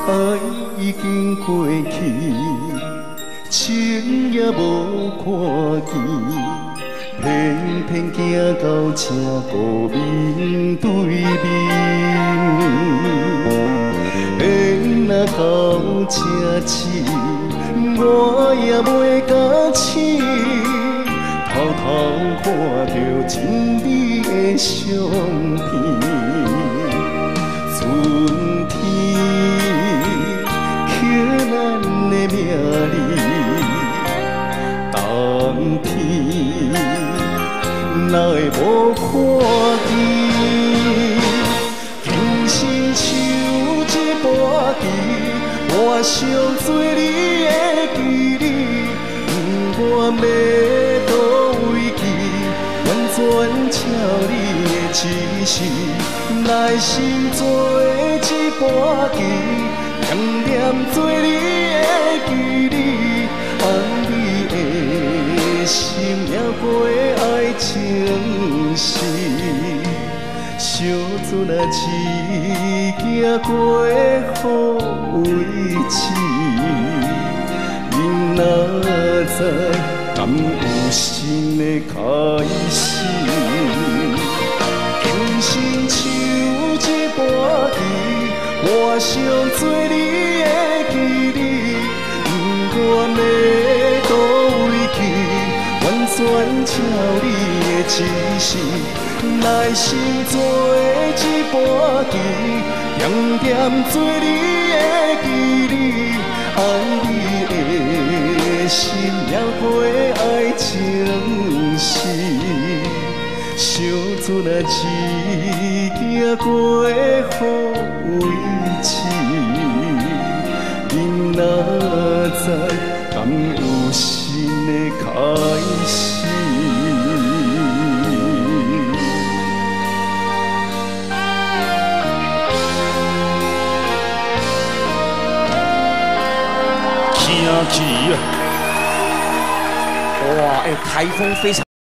爱已经过去，情也无看见，偏偏行到这个面对面。缘若到这次，我也袂甲醒，偷偷看着真美的相片。 春天刻咱的名字，冬天哪会无看见？今生像一盘棋，我想做你的棋子，不管要倒位去，完全照你的指示。 来生做一盘棋，念念做你的棋子，红你的心也过爱情事，小船啊一行过好位置，你哪知敢有新的开始？人生像 一盘棋，我想做你的棋子，不管要倒位去，完全照你的指示。来生做一盘棋，点点做你的棋子，爱你的心也过爱情事。 小船啊，一行过好位置，你哪知敢有新的开始？ 听起啊！哇，台风非常。